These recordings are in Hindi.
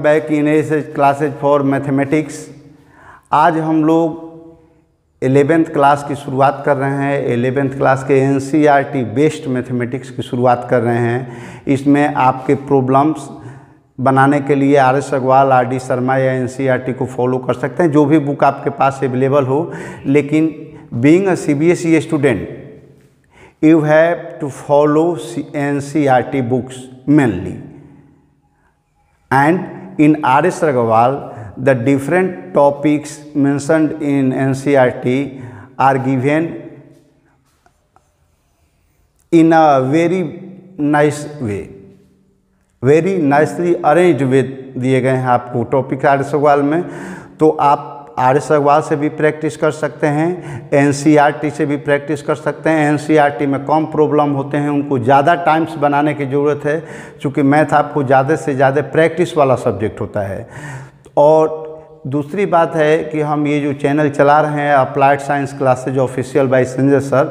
Back in classes for mathematics. आज हम लोग 11th क्लास की शुरुआत कर रहे हैं। 11th क्लास के NCERT बेस्ड मैथमेटिक्स की शुरुआत कर रहे हैं। इसमें आपके प्रॉब्लम्स बनाने के लिए RS अग्रवाल, RD शर्मा या NCERT को फॉलो कर सकते हैं, जो भी बुक आपके पास अवेलेबल हो। लेकिन being a CBSE student you have to follow NCERT books mainly, and in RS Agarwal the different topics mentioned in NCERT are given in a very nice way, very nicely arranged way दिए गए हैं आपको टॉपिक RS अग्रवाल में। तो आप RS अग्रवाल से भी प्रैक्टिस कर सकते हैं, NCERT से भी प्रैक्टिस कर सकते हैं। NCERT में कम प्रॉब्लम होते हैं, उनको ज़्यादा टाइम्स बनाने की ज़रूरत है, क्योंकि मैथ आपको ज़्यादा से ज़्यादा प्रैक्टिस वाला सब्जेक्ट होता है। और दूसरी बात है कि हम ये जो चैनल चला रहे हैं applied science classes official by Sanjay sir,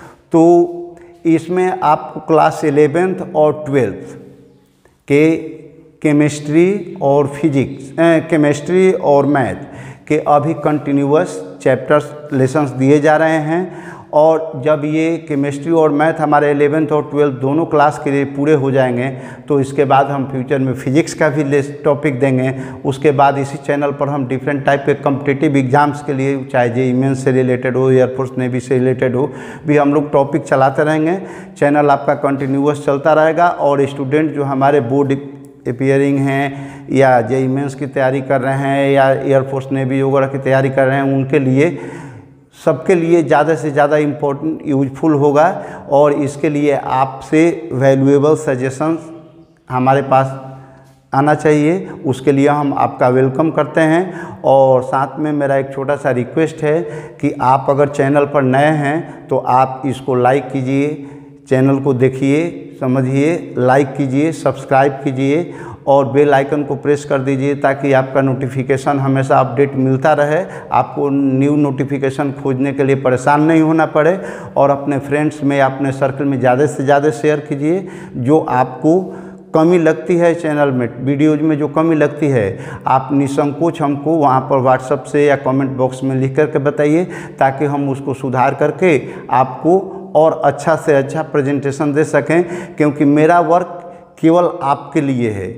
तो इसमें आपको क्लास 11th और 12th के केमिस्ट्री और फिजिक्स, केमिस्ट्री और मैथ के अभी कंटिन्यूअस चैप्टर्स लेसन्स दिए जा रहे हैं। और जब ये केमिस्ट्री और मैथ हमारे 11th और 12th दोनों क्लास के लिए पूरे हो जाएंगे, तो इसके बाद हम फ्यूचर में फिजिक्स का भी टॉपिक देंगे। उसके बाद इसी चैनल पर हम डिफरेंट टाइप के कॉम्पिटिटिव एग्जाम्स के लिए, चाहे JEE मेंस से रिलेटेड हो, एयरफोर्स नेवी से रिलेटेड हो, भी हम लोग टॉपिक चलाते रहेंगे। चैनल आपका कंटिन्यूअस चलता रहेगा। और स्टूडेंट जो हमारे बोर्ड अपीयरिंग हैं या JEE मेंस की तैयारी कर रहे हैं या एयरफोर्स नेवी वगैरह की तैयारी कर रहे हैं, उनके लिए, सबके लिए ज़्यादा से ज़्यादा इम्पोर्टेंट यूजफुल होगा। और इसके लिए आपसे वैल्यूएबल सजेशंस हमारे पास आना चाहिए, उसके लिए हम आपका वेलकम करते हैं। और साथ में मेरा एक छोटा सा रिक्वेस्ट है कि आप अगर चैनल पर नए हैं तो आप इसको लाइक कीजिए, चैनल को देखिए, समझिए, लाइक कीजिए, सब्सक्राइब कीजिए और बेल आइकन को प्रेस कर दीजिए, ताकि आपका नोटिफिकेशन हमेशा अपडेट मिलता रहे, आपको न्यू नोटिफिकेशन खोजने के लिए परेशान नहीं होना पड़े। और अपने फ्रेंड्स में, अपने सर्कल में ज़्यादा से ज़्यादा शेयर कीजिए। जो आपको कमी लगती है चैनल में, वीडियोज़ में जो कमी लगती है, आप निसंकोच हमको वहाँ पर व्हाट्सएप से या कमेंट बॉक्स में लिख करके बताइए, ताकि हम उसको सुधार करके आपको और अच्छा से अच्छा प्रेजेंटेशन दे सकें। क्योंकि मेरा वर्क केवल आपके लिए है।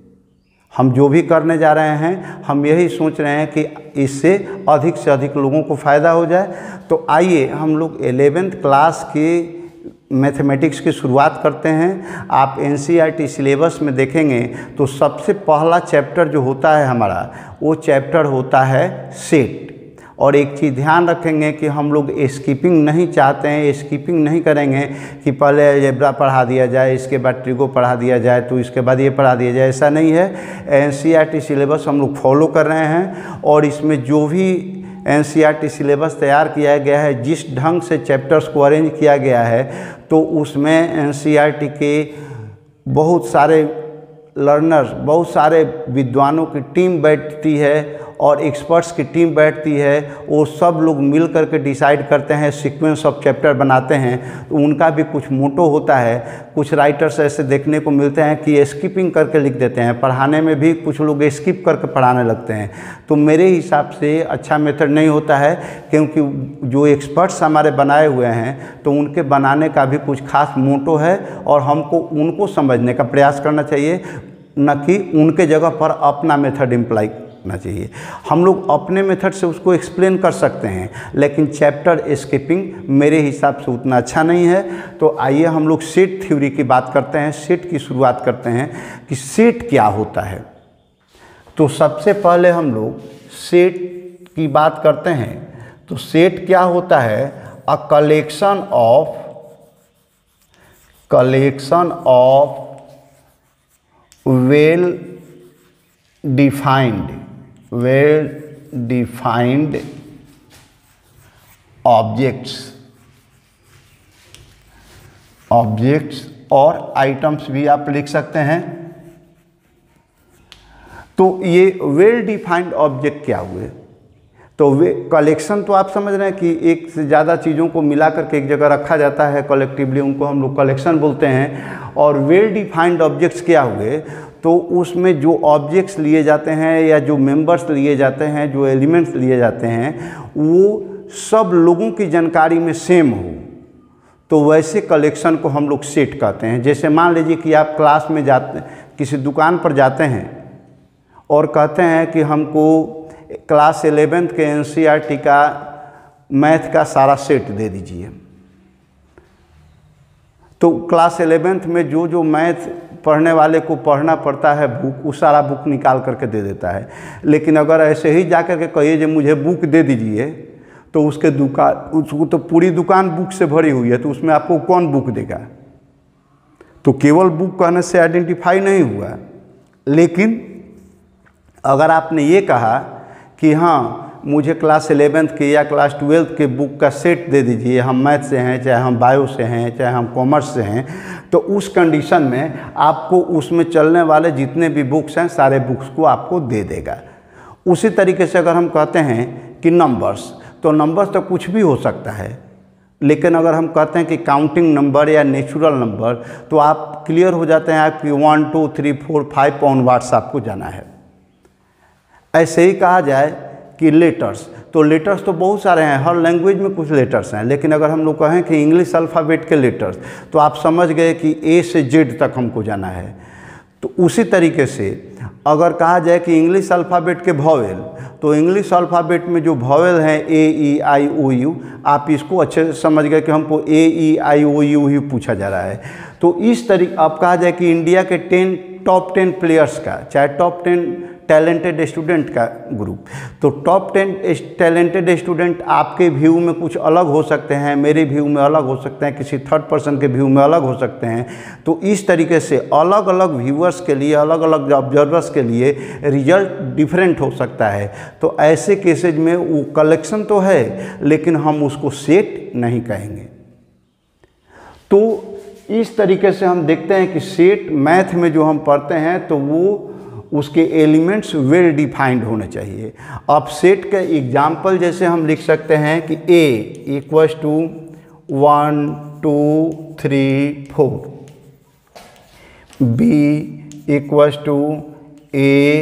हम जो भी करने जा रहे हैं, हम यही सोच रहे हैं कि इससे अधिक से अधिक लोगों को फ़ायदा हो जाए। तो आइए हम लोग 11th क्लास के मैथमेटिक्स की शुरुआत करते हैं। आप NCERT सिलेबस में देखेंगे तो सबसे पहला चैप्टर जो होता है हमारा, वो चैप्टर होता है सेट। और एक चीज़ ध्यान रखेंगे कि हम लोग स्किपिंग नहीं चाहते हैं, स्किपिंग नहीं करेंगे कि पहले अलजेब्रा पढ़ा दिया जाए, इसके बाद ट्रिगो पढ़ा दिया जाए, तो इसके बाद ये पढ़ा दिया जाए, ऐसा नहीं है। NCERT सिलेबस हम लोग फॉलो कर रहे हैं। और इसमें जो भी NCERT सिलेबस तैयार किया गया है, जिस ढंग से चैप्टर्स को अरेंज किया गया है, तो उसमें NCERT के बहुत सारे लर्नर्स, बहुत सारे विद्वानों की टीम बैठती है और एक्सपर्ट्स की टीम बैठती है। वो सब लोग मिल कर के डिसाइड करते हैं, सीक्वेंस ऑफ चैप्टर बनाते हैं। तो उनका भी कुछ मोटो होता है। कुछ राइटर्स ऐसे देखने को मिलते हैं कि स्किपिंग करके लिख देते हैं, पढ़ाने में भी कुछ लोग स्किप करके पढ़ाने लगते हैं। तो मेरे हिसाब से अच्छा मेथड नहीं होता है, क्योंकि जो एक्सपर्ट्स हमारे बनाए हुए हैं, तो उनके बनाने का भी कुछ खास मोटो है और हमको उनको समझने का प्रयास करना चाहिए, न कि उनके जगह पर अपना मेथड इम्प्लाई करना चाहिए। हम लोग अपने मेथड से उसको एक्सप्लेन कर सकते हैं, लेकिन चैप्टर स्किपिंग मेरे हिसाब से उतना अच्छा नहीं है। तो आइए हम लोग सेट थ्योरी की बात करते हैं, सेट की शुरुआत करते हैं कि सेट क्या होता है। तो सबसे पहले हम लोग सेट की बात करते हैं। तो सेट क्या होता है? A collection of well defined objects और आइटम्स भी आप लिख सकते हैं। तो ये वेल डिफाइंड ऑब्जेक्ट क्या हुए? तो वे कलेक्शन तो आप समझ रहे हैं कि एक से ज़्यादा चीज़ों को मिला करके एक जगह रखा जाता है कलेक्टिवली, उनको हम लोग कलेक्शन बोलते हैं। और वेल डिफाइंड ऑब्जेक्ट्स क्या हुए? तो उसमें जो ऑब्जेक्ट्स लिए जाते हैं या जो मेंबर्स लिए जाते हैं, जो एलिमेंट्स लिए जाते हैं, वो सब लोगों की जानकारी में सेम हो, तो वैसे कलेक्शन को हम लोग सेट कहते हैं। जैसे मान लीजिए कि आप क्लास में जाते, किसी दुकान पर जाते हैं और कहते हैं कि हमको क्लास 11th के NCERT का मैथ का सारा सेट दे दीजिए, तो क्लास 11th में जो जो मैथ पढ़ने वाले को पढ़ना पड़ता है बुक, वो सारा बुक निकाल करके दे देता है। लेकिन अगर ऐसे ही जा कर के कहिए जो मुझे बुक दे दीजिए, तो उसके दुकान, उसको तो पूरी दुकान बुक से भरी हुई है, तो उसमें आपको कौन बुक देगा? तो केवल बुक कहने से आइडेंटिफाई नहीं हुआ। लेकिन अगर आपने ये कहा कि हाँ मुझे क्लास 11th के या क्लास 12th के बुक का सेट दे दीजिए, हम मैथ से हैं, चाहे हम बायो से हैं, चाहे हम कॉमर्स से हैं, तो उस कंडीशन में आपको उसमें चलने वाले जितने भी बुक्स हैं सारे बुक्स को आपको दे देगा। उसी तरीके से अगर हम कहते हैं कि नंबर्स, तो नंबर्स तो कुछ भी हो सकता है, लेकिन अगर हम कहते हैं कि काउंटिंग नंबर या नेचुरल नंबर, तो आप क्लियर हो जाते हैं आपकी 1 2 3 4 5 ऑनवर्ड्स आपको जाना है। ऐसे ही कहा जाए कि लेटर्स, तो लेटर्स तो बहुत सारे हैं, हर लैंग्वेज में कुछ लेटर्स हैं, लेकिन अगर हम लोग कहें कि इंग्लिश अल्फ़ाबेट के लेटर्स, तो आप समझ गए कि A से Z तक हमको जाना है। तो उसी तरीके से अगर कहा जाए कि इंग्लिश अल्फ़ाबेट के वॉवेल, तो इंग्लिश अल्फ़ाबेट में जो वॉवेल हैं A E I O U, आप इसको अच्छे से समझ गए कि हमको A E I O U ही पूछा जा रहा है। तो इस तरीके अब कहा जाए कि इंडिया के टॉप 10 प्लेयर्स का, चाहे टॉप 10 टैलेंटेड स्टूडेंट का ग्रुप, तो टॉप 10 टैलेंटेड स्टूडेंट आपके व्यू में कुछ अलग हो सकते हैं, मेरे व्यू में अलग हो सकते हैं, किसी थर्ड पर्सन के व्यू में अलग हो सकते हैं। तो इस तरीके से अलग अलग व्यूअर्स के लिए, अलग अलग ऑब्जर्वर्स के लिए रिजल्ट डिफरेंट हो सकता है। तो ऐसे केसेज में वो कलेक्शन तो है, लेकिन हम उसको सेट नहीं कहेंगे। तो इस तरीके से हम देखते हैं कि सेट मैथ में जो हम पढ़ते हैं तो वो उसके एलिमेंट्स वेल डिफाइंड होने चाहिए। अब सेट का एग्जाम्पल जैसे हम लिख सकते हैं कि A equals to 1 2 3 4, B equals to A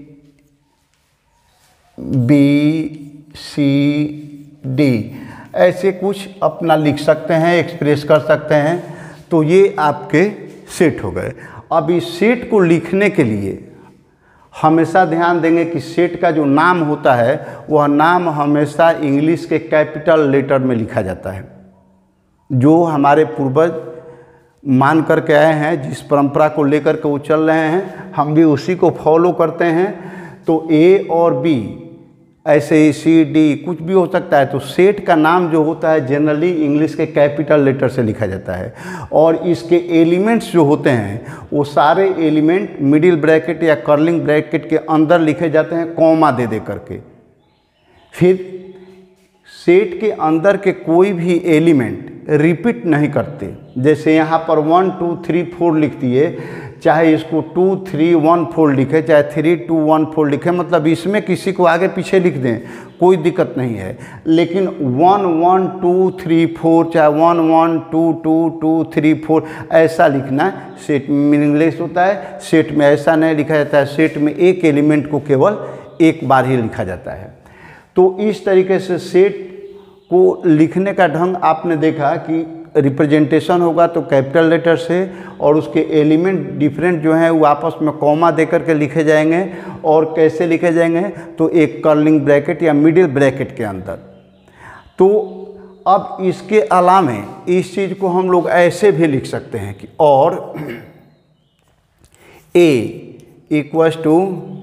B C D, ऐसे कुछ अपना लिख सकते हैं, एक्सप्रेस कर सकते हैं। तो ये आपके सेट हो गए। अब इस सेट को लिखने के लिए हमेशा ध्यान देंगे कि सेट का जो नाम होता है वह नाम हमेशा इंग्लिश के कैपिटल लेटर में लिखा जाता है। जो हमारे पूर्वज मान करके आए हैं, जिस परंपरा को लेकर के वो चल रहे हैं, हम भी उसी को फॉलो करते हैं। तो A और B, ऐसे ही C D कुछ भी हो सकता है। तो सेट का नाम जो होता है जनरली इंग्लिश के कैपिटल लेटर से लिखा जाता है, और इसके एलिमेंट्स जो होते हैं वो सारे एलिमेंट मिडिल ब्रैकेट या कर्लिंग ब्रैकेट के अंदर लिखे जाते हैं, कॉमा दे दे करके। फिर सेट के अंदर के कोई भी एलिमेंट रिपीट नहीं करते। जैसे यहाँ पर 1 2 3 4 लिख दिए, चाहे इसको 2 3 1 4 लिखे, चाहे 3 2 1 4 लिखे, मतलब इसमें किसी को आगे पीछे लिख दें कोई दिक्कत नहीं है। लेकिन 1 1 2 3 4, चाहे 1 1 2 2 2 3 4 ऐसा लिखना सेट मीनिंगलेस होता है। सेट में ऐसा नहीं लिखा जाता है। सेट में एक एलिमेंट को केवल एक बार ही लिखा जाता है। तो इस तरीके से सेट को लिखने का ढंग आपने देखा कि रिप्रेजेंटेशन होगा तो कैपिटल लेटर से, और उसके एलिमेंट डिफरेंट जो हैं वो आपस में कॉमा देकर के लिखे जाएंगे। और कैसे लिखे जाएंगे? तो एक कर्लिंग ब्रैकेट या मिडिल ब्रैकेट के अंदर। तो अब इसके अलावा इस चीज़ को हम लोग ऐसे भी लिख सकते हैं कि और A equals to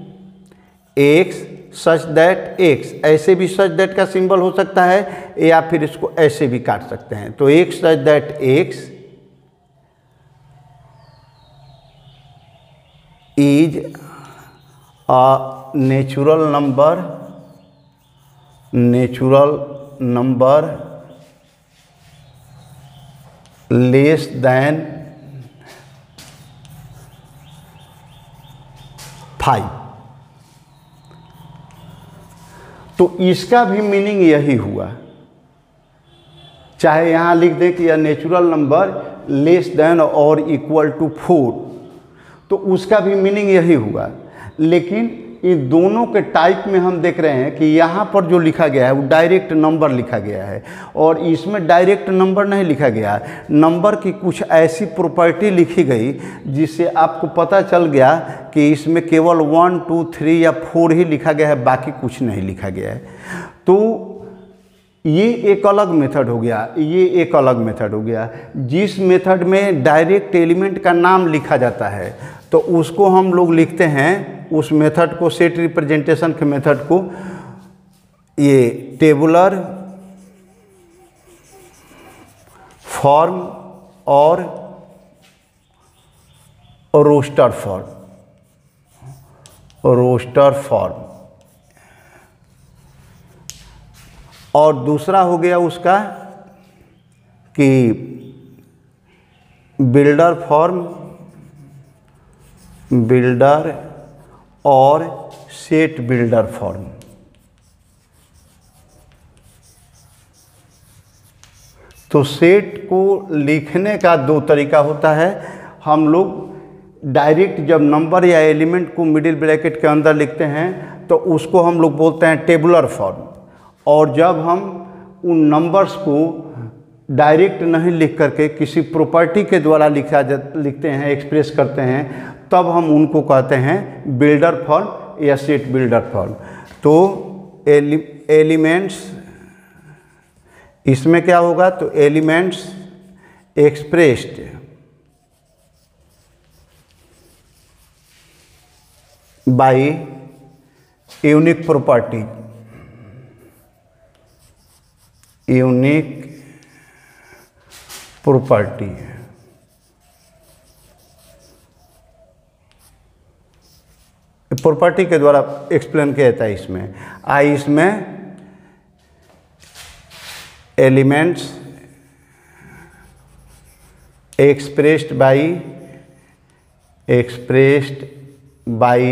X such that X, ऐसे भी सच दैट का सिंबल हो सकता है, या फिर इसको ऐसे भी काट सकते हैं। तो X such that X is a natural number less than 5। तो इसका भी मीनिंग यही हुआ। चाहे यहाँ लिख दें कि यह नेचुरल नंबर लेस देन और इक्वल टू 4, तो उसका भी मीनिंग यही हुआ। लेकिन इन दोनों के टाइप में हम देख रहे हैं कि यहाँ पर जो लिखा गया है वो डायरेक्ट नंबर लिखा गया है, और इसमें डायरेक्ट नंबर नहीं लिखा गया। नंबर की कुछ ऐसी प्रॉपर्टी लिखी गई जिससे आपको पता चल गया कि इसमें केवल 1, 2, 3 या 4 ही लिखा गया है, बाकी कुछ नहीं लिखा गया है। तो ये एक अलग मेथड हो गया, ये एक अलग मेथड हो गया। जिस मेथड में डायरेक्ट एलिमेंट का नाम लिखा जाता है तो उसको हम लोग लिखते हैं, उस मेथड को, सेट रिप्रेजेंटेशन के मेथड को, ये टेबुलर फॉर्म और रोस्टर फॉर्म, रोस्टर फॉर्म। और दूसरा हो गया उसका कि बिल्डर फॉर्म, बिल्डर और सेट बिल्डर फॉर्म। तो सेट को लिखने का दो तरीका होता है। हम लोग डायरेक्ट जब नंबर या एलिमेंट को मिडिल ब्रैकेट के अंदर लिखते हैं तो उसको हम लोग बोलते हैं टेबुलर फॉर्म, और जब हम उन नंबर्स को डायरेक्ट नहीं लिख करके किसी प्रॉपर्टी के द्वारा लिखते हैं, एक्सप्रेस करते हैं, तब हम उनको कहते हैं बिल्डर फॉर्म या सेट बिल्डर फॉर्म। तो एलिमेंट्स, इसमें क्या होगा, तो elements expressed by unique property, unique property. Property के द्वारा एक्सप्लेन किया जाता है इसमें। इसमें elements expressed by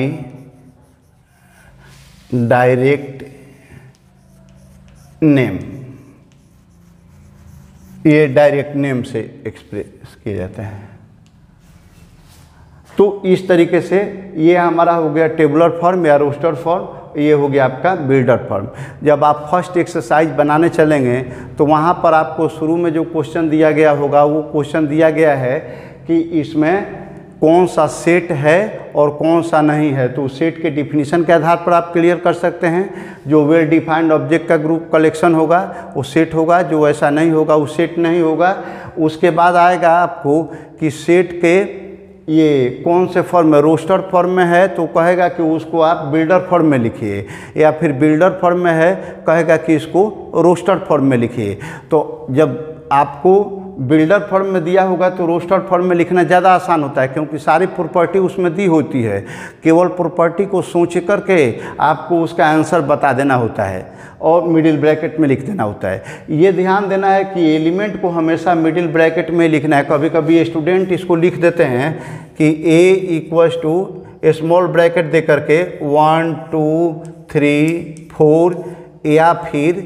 direct name, ये डायरेक्ट नेम से एक्सप्रेस किया जाता है। तो इस तरीके से ये हमारा हो गया टेबुलर फॉर्म या रोस्टर फॉर्म, ये हो गया आपका बिल्डर फॉर्म। जब आप फर्स्ट एक्सरसाइज बनाने चलेंगे तो वहाँ पर आपको शुरू में जो क्वेश्चन दिया गया होगा, वो क्वेश्चन दिया गया है कि इसमें कौन सा सेट है और कौन सा नहीं है। तो सेट के डिफिनीशन के आधार पर आप क्लियर कर सकते हैं। जो वेल डिफाइंड ऑब्जेक्ट का ग्रुप कलेक्शन होगा वो सेट होगा, जो ऐसा नहीं होगा वो सेट नहीं होगा। उसके बाद आएगा आपको कि सेट के ये कौन से फॉर्म में, रोस्टर फॉर्म में है तो कहेगा कि उसको आप बिल्डर फॉर्म में लिखिए, या फिर बिल्डर फॉर्म में है कहेगा कि इसको रोस्टर फॉर्म में लिखिए। तो जब आपको बिल्डर फॉर्म में दिया होगा तो रोस्टर फॉर्म में लिखना ज़्यादा आसान होता है, क्योंकि सारी प्रॉपर्टी उसमें दी होती है। केवल प्रॉपर्टी को सोच करके आपको उसका आंसर बता देना होता है और मिडिल ब्रैकेट में लिख देना होता है। ये ध्यान देना है कि एलिमेंट को हमेशा मिडिल ब्रैकेट में लिखना है। कभी कभी स्टूडेंट इसको लिख देते हैं कि A equals to small bracket दे करके 1, 2, 3, 4, या फिर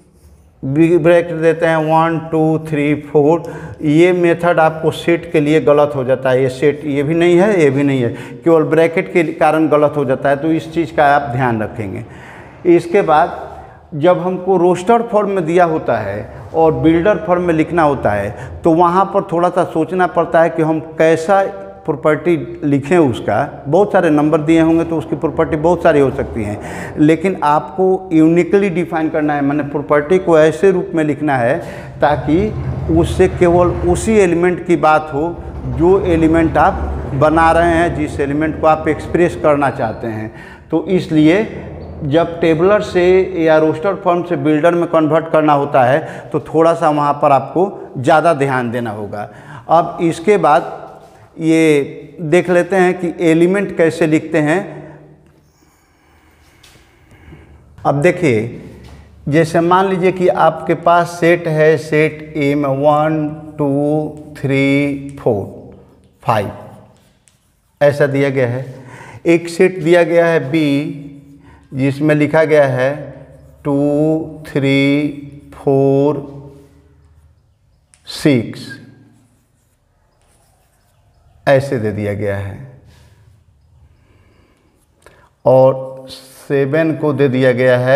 बिग ब्रैकेट देते हैं 1, 2, 3, 4। ये मेथड आपको सेट के लिए गलत हो जाता है। ये सेट ये भी नहीं है, ये भी नहीं है, केवल ब्रैकेट के कारण गलत हो जाता है। तो इस चीज़ का आप ध्यान रखेंगे। इसके बाद जब हमको रोस्टर फॉर्म में दिया होता है और बिल्डर फॉर्म में लिखना होता है तो वहाँ पर थोड़ा सा सोचना पड़ता है कि हम कैसा प्रॉपर्टी लिखें। उसका बहुत सारे नंबर दिए होंगे तो उसकी प्रॉपर्टी बहुत सारी हो सकती हैं, लेकिन आपको यूनिकली डिफाइन करना है। मैंने प्रॉपर्टी को ऐसे रूप में लिखना है ताकि उससे केवल उसी एलिमेंट की बात हो जो एलिमेंट आप बना रहे हैं, जिस एलिमेंट को आप एक्सप्रेस करना चाहते हैं। तो इसलिए जब टेबलर से या रोस्टर फॉर्म से बिल्डर में कन्वर्ट करना होता है तो थोड़ा सा वहाँ पर आपको ज़्यादा ध्यान देना होगा। अब इसके बाद ये देख लेते हैं कि एलिमेंट कैसे लिखते हैं। अब देखिए, जैसे मान लीजिए कि आपके पास सेट है, सेट ए में 1, 2, 3, 4, 5 ऐसा दिया गया है। एक सेट दिया गया है बी जिसमें लिखा गया है 2, 3, 4, 6 ऐसे दे दिया गया है। और 7 को दे दिया गया है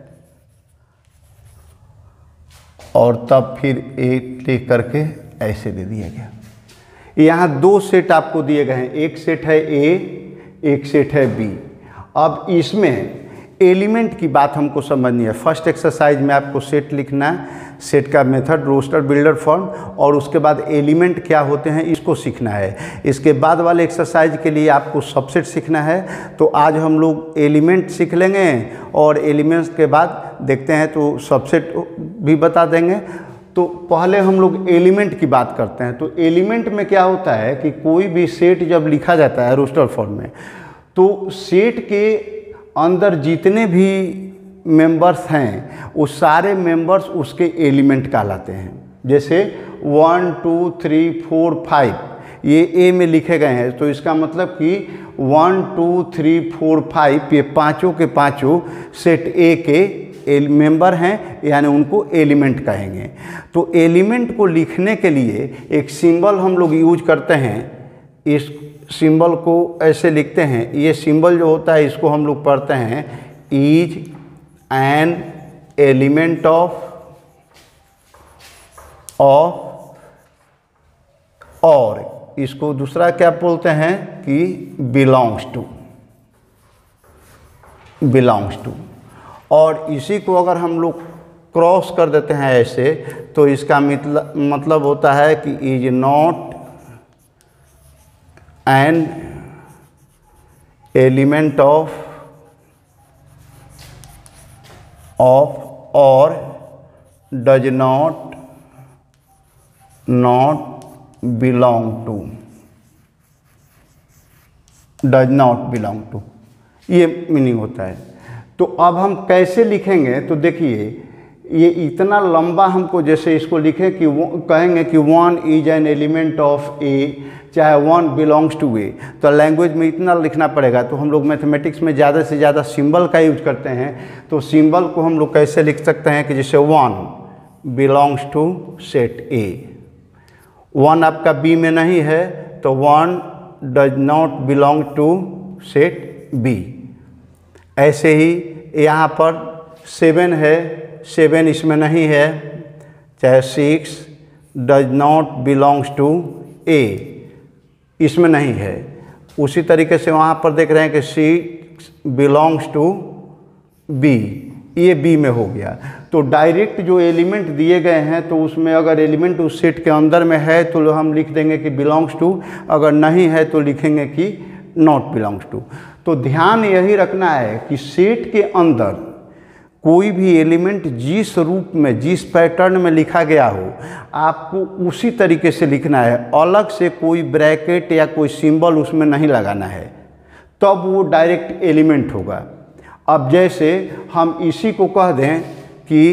और तब फिर 8 लिख करके ऐसे दे दिया गया। यहाँ 2 सेट आपको दिए गए हैं, एक सेट है ए, एक सेट है बी। अब इसमें एलिमेंट की बात हमको समझनी है। फर्स्ट एक्सरसाइज में आपको सेट लिखना है, सेट का मेथड, रोस्टर, बिल्डर, फॉर्म, और उसके बाद एलिमेंट क्या होते हैं इसको सीखना है। इसके बाद वाले एक्सरसाइज के लिए आपको सबसेट सीखना है। तो आज हम लोग एलिमेंट सीख लेंगे और एलिमेंट्स के बाद देखते हैं तो सबसेट भी बता देंगे। तो पहले हम लोग एलिमेंट की बात करते हैं। तो एलिमेंट में क्या होता है कि कोई भी सेट जब लिखा जाता है रोस्टर फॉर्म में, तो सेट के अंदर जितने भी मेंबर्स हैं वो सारे मेंबर्स उसके एलिमेंट कहलाते हैं। जैसे 1 2 3 4 5 ये ए में लिखे गए हैं, तो इसका मतलब कि 1 2 3 4 5 ये पाँचों के पाँचों सेट ए के मेंबर हैं, यानी उनको एलिमेंट कहेंगे। तो एलिमेंट को लिखने के लिए एक सिंबल हम लोग यूज करते हैं। इस सिंबल को ऐसे लिखते हैं। ये सिंबल जो होता है इसको हम लोग पढ़ते हैं इज एन एलिमेंट ऑफ और इसको दूसरा क्या बोलते हैं कि बिलोंग्स टू। और इसी को अगर हम लोग क्रॉस कर देते हैं ऐसे, तो इसका मतलब होता है कि is not an element of और डज नॉट बिलोंग टू, ये मीनिंग होता है। तो अब हम कैसे लिखेंगे, तो देखिए ये इतना लंबा हमको, जैसे इसको लिखें कि कहेंगे कि 1 is an element of A, चाहे 1 बिलोंग्स टू ए, तो लैंग्वेज में इतना लिखना पड़ेगा। तो हम लोग मैथमेटिक्स में ज़्यादा से ज़्यादा सिंबल का यूज करते हैं। तो सिंबल को हम लोग कैसे लिख सकते हैं कि जैसे 1 बिलोंग्स टू सेट ए, 1 आपका बी में नहीं है तो 1 does not belong to set B. ऐसे ही यहाँ पर 7 है, 7 इसमें नहीं है, चाहे 6 does not belongs to A, इसमें नहीं है। उसी तरीके से वहाँ पर देख रहे हैं कि 6 बिलोंग्स टू बी, ये बी में हो गया। तो डायरेक्ट जो एलिमेंट दिए गए हैं तो उसमें अगर एलिमेंट उस सेट के अंदर में है तो हम लिख देंगे कि बिलोंग्स टू, अगर नहीं है तो लिखेंगे कि नॉट बिलोंग्स टू। तो ध्यान यही रखना है कि सेट के अंदर कोई भी एलिमेंट जिस रूप में, जिस पैटर्न में लिखा गया हो, आपको उसी तरीके से लिखना है। अलग से कोई ब्रैकेट या कोई सिंबल उसमें नहीं लगाना है, तब वो डायरेक्ट एलिमेंट होगा। अब जैसे हम इसी को कह दें कि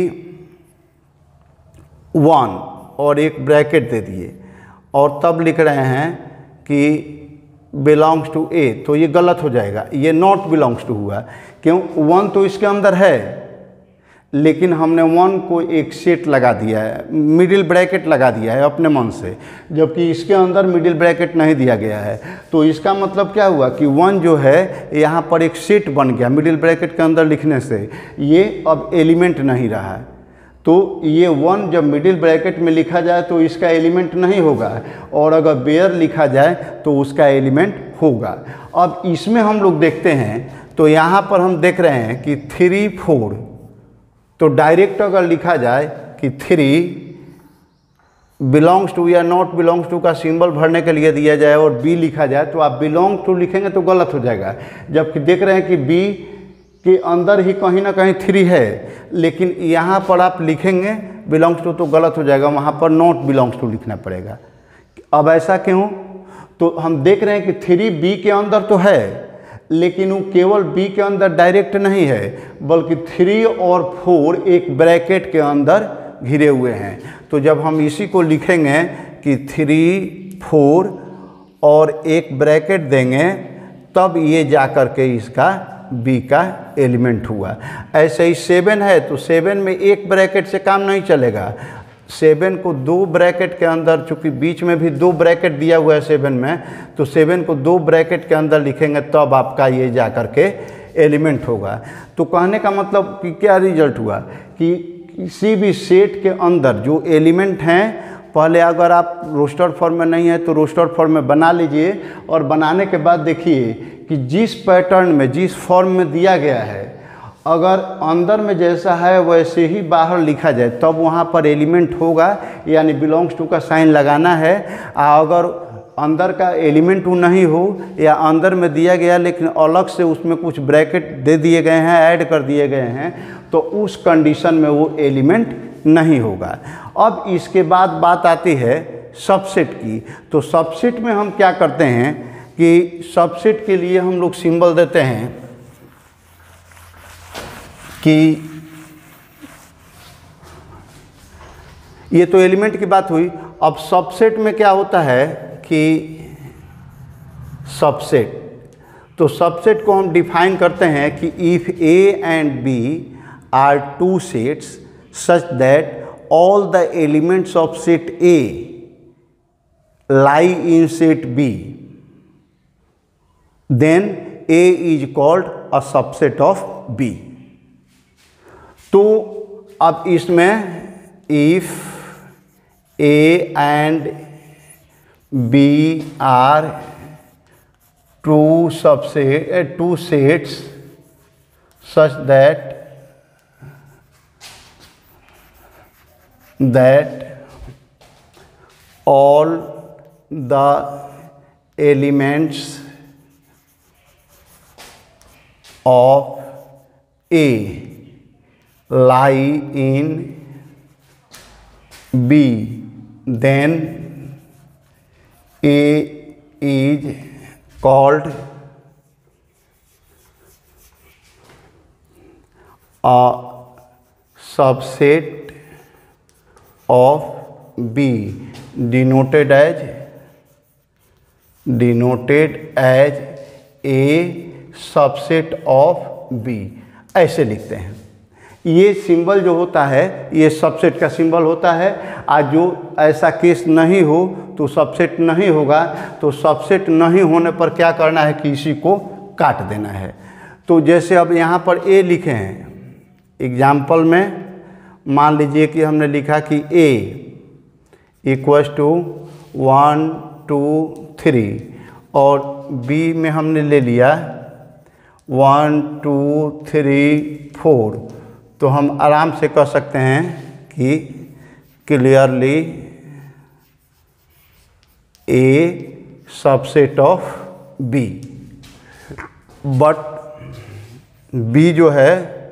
1 और एक ब्रैकेट दे दिए और तब लिख रहे हैं कि बिलोंग्स टू ए, तो ये गलत हो जाएगा, ये नॉट बिलोंग्स टू हुआ। क्यों? 1 तो इसके अंदर है, लेकिन हमने 1 को एक सेट लगा दिया है, मिडिल ब्रैकेट लगा दिया है अपने मन से, जबकि इसके अंदर मिडिल ब्रैकेट नहीं दिया गया है। तो इसका मतलब क्या हुआ कि 1 जो है यहाँ पर एक सेट बन गया मिडिल ब्रैकेट के अंदर लिखने से, ये अब एलिमेंट नहीं रहा है। तो ये 1 जब मिडिल ब्रैकेट में लिखा जाए तो इसका एलिमेंट नहीं होगा, और अगर बेयर लिखा जाए तो उसका एलिमेंट होगा। अब इसमें हम लोग देखते हैं तो यहाँ पर हम देख रहे हैं कि 3 4, तो डायरेक्ट अगर लिखा जाए कि 3 बिलोंग्स टू या नॉट बिलोंग्स टू का सिंबल भरने के लिए दिया जाए और बी लिखा जाए, तो आप बिलोंग टू लिखेंगे तो गलत हो जाएगा। जबकि देख रहे हैं कि बी के अंदर ही कहीं ना कहीं 3 है, लेकिन यहाँ पर आप लिखेंगे बिलोंग्स टू तो गलत हो जाएगा, वहाँ पर नॉट बिलोंग्स टू लिखना पड़ेगा। अब ऐसा क्यों? तो हम देख रहे हैं कि 3 बी के अंदर तो है, लेकिन वो केवल बी के अंदर डायरेक्ट नहीं है, बल्कि 3 और 4 एक ब्रैकेट के अंदर घिरे हुए हैं। तो जब हम इसी को लिखेंगे कि 3 4 और एक ब्रैकेट देंगे, तब ये जा कर के इसका बी का एलिमेंट हुआ। ऐसे ही 7 है तो 7 में एक ब्रैकेट से काम नहीं चलेगा, 7 को 2 ब्रैकेट के अंदर, चूँकि बीच में भी 2 ब्रैकेट दिया हुआ है 7 में, तो 7 को 2 ब्रैकेट के अंदर लिखेंगे तब आपका ये जा कर के एलिमेंट होगा। तो कहने का मतलब कि क्या रिजल्ट हुआ कि किसी भी सेट के अंदर जो एलिमेंट हैं, पहले अगर आप रोस्टर फॉर्म में नहीं है तो रोस्टर फॉर्म में बना लीजिए, और बनाने के बाद देखिए कि जिस पैटर्न में, जिस फॉर्म में दिया गया है, अगर अंदर में जैसा है वैसे ही बाहर लिखा जाए तब वहाँ पर एलिमेंट होगा, यानी बिलोंग्स टू का साइन लगाना है। अगर अंदर का एलिमेंट वो नहीं हो, या अंदर में दिया गया लेकिन अलग से उसमें कुछ ब्रैकेट दे दिए गए हैं, ऐड कर दिए गए हैं, तो उस कंडीशन में वो एलिमेंट नहीं होगा। अब इसके बाद बात आती है सबसेट की। तो सबसेट में हम क्या करते हैं कि सबसेट के लिए हम लोग सिंबल देते हैं कि ये तो एलिमेंट की बात हुई। अब सबसेट में क्या होता है कि सबसेट, तो सबसेट को हम डिफाइन करते हैं कि if A and B are two sets such that all the elements of set A lie in set B, then A is called a subset of B। तो अब इसमें if A and B are two sets such that all the elements of A lie in B, then A is called a subset of B, denoted as A subset of B, ऐसे लिखते हैं। ये सिंबल जो होता है ये सबसेट का सिंबल होता है। आज जो ऐसा केस नहीं हो तो सबसेट नहीं होगा। तो सबसेट नहीं होने पर क्या करना है कि इसी को काट देना है। तो जैसे अब यहाँ पर A लिखे हैं, एग्जाम्पल में मान लीजिए कि हमने लिखा कि A इक्वल्स टू 1 2 3 और B में हमने ले लिया 1 2 3 4, तो हम आराम से कह सकते हैं कि clearly A subset of B, but B जो है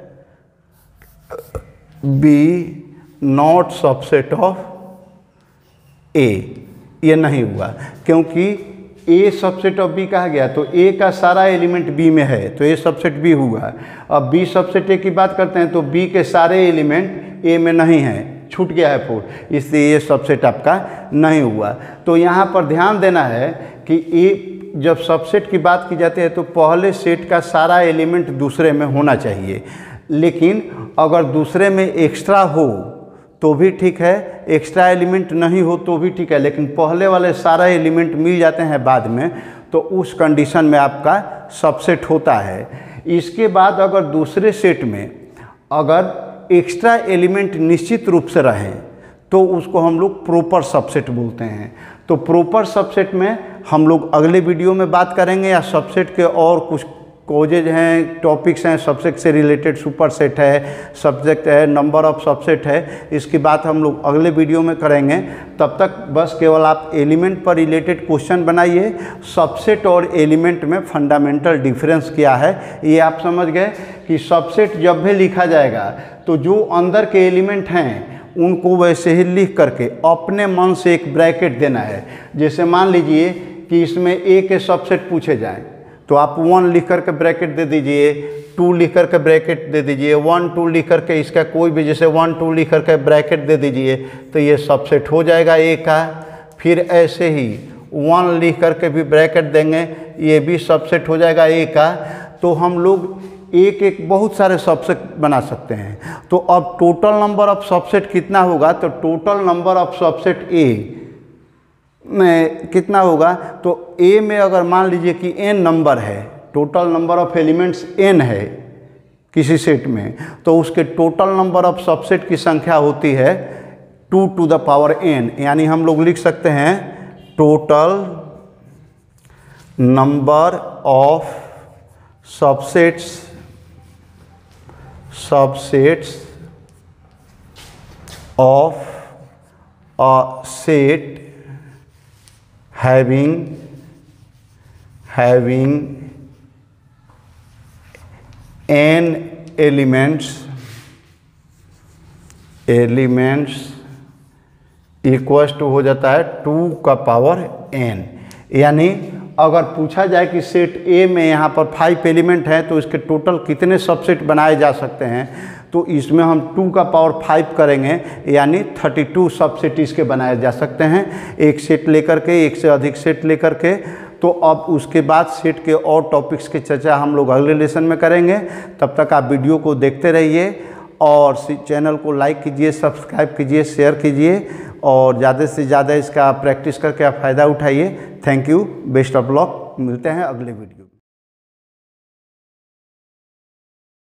B not subset of A, ये नहीं हुआ क्योंकि A सबसेट ऑफ B कहा गया तो A का सारा एलिमेंट B में है तो A सबसेट B हुआ। अब B सबसेट A की बात करते हैं तो B के सारे एलिमेंट A में नहीं हैं, छूट गया है 4, इसलिए ये सबसेट आपका नहीं हुआ। तो यहाँ पर ध्यान देना है कि A जब सबसेट की बात की जाती है तो पहले सेट का सारा एलिमेंट दूसरे में होना चाहिए, लेकिन अगर दूसरे में एक्स्ट्रा हो तो भी ठीक है, एक्स्ट्रा एलिमेंट नहीं हो तो भी ठीक है, लेकिन पहले वाले सारा एलिमेंट मिल जाते हैं बाद में तो उस कंडीशन में आपका सबसेट होता है। इसके बाद अगर दूसरे सेट में अगर एक्स्ट्रा एलिमेंट निश्चित रूप से रहें तो उसको हम लोग प्रॉपर सबसेट बोलते हैं। तो प्रॉपर सबसेट में हम लोग अगले वीडियो में बात करेंगे, या सबसेट के और कुछ कोजेज हैं, टॉपिक्स हैं, सबसेट से रिलेटेड सुपर सेट है, सब्जेक्ट है, नंबर ऑफ सबसेट है, इसकी बात हम लोग अगले वीडियो में करेंगे। तब तक बस केवल आप एलिमेंट पर रिलेटेड क्वेश्चन बनाइए। सबसेट और एलिमेंट में फंडामेंटल डिफरेंस क्या है ये आप समझ गए कि सबसेट जब भी लिखा जाएगा तो जो अंदर के एलिमेंट हैं उनको वैसे ही लिख करके अपने मन से एक ब्रैकेट देना है। जैसे मान लीजिए कि इसमें A के सबसेट पूछे जाएं तो आप 1 लिख करके ब्रैकेट दे दीजिए, 2 लिख करके ब्रैकेट दे दीजिए, 1 2 लिख करके इसका कोई भी जैसे 1 2 लिख करके ब्रैकेट दे दीजिए तो ये सबसेट हो जाएगा A का। फिर ऐसे ही 1 लिख करके भी ब्रैकेट देंगे, ये भी सबसेट हो जाएगा A का। तो हम लोग एक एक बहुत सारे सबसेट बना सकते हैं। तो अब टोटल नंबर ऑफ सबसेट कितना होगा, तो total number of subset A में कितना होगा, तो ए में अगर मान लीजिए कि n नंबर है, total number of elements n है किसी सेट में, तो उसके टोटल नंबर ऑफ सबसेट की संख्या होती है 2 to the power n। यानी हम लोग लिख सकते हैं total number of subsets of a set having n elements equals to हो जाता है 2 का पावर n। यानी अगर पूछा जाए कि सेट ए में यहाँ पर 5 एलिमेंट हैं तो इसके टोटल कितने सबसेट बनाए जा सकते हैं, तो इसमें हम 2 का पावर 5 करेंगे, यानी 32 सबसेट इसके बनाए जा सकते हैं, एक सेट लेकर के, एक से अधिक सेट लेकर के। तो अब उसके बाद सेट के और टॉपिक्स की चर्चा हम लोग अगले लेसन में करेंगे। तब तक आप वीडियो को देखते रहिए और चैनल को लाइक कीजिए, सब्सक्राइब कीजिए, शेयर कीजिए और ज़्यादा से ज़्यादा इसका प्रैक्टिस करके आप फ़ायदा उठाइए। Thank you, best of luck, मिलते हैं अगले वीडियो।